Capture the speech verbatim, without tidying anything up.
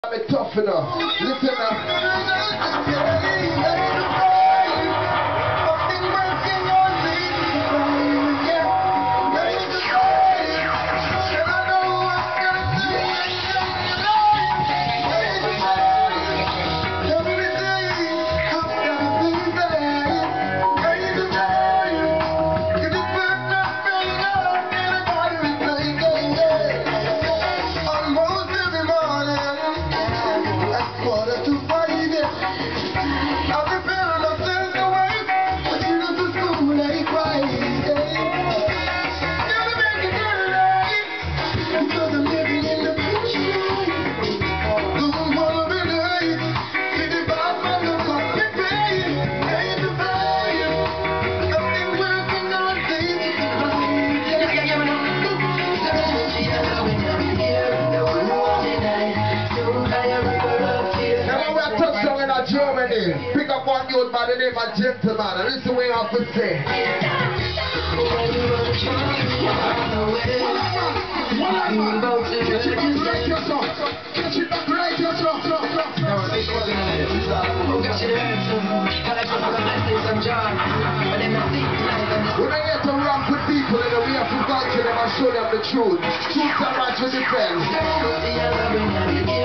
I'm tough enough. Listen up. Germany, pick up one youth by the name of Gentleman, and listen what you have to say. When I get to rap with people in the way of to culture them and show them the truth, truth and right to defend.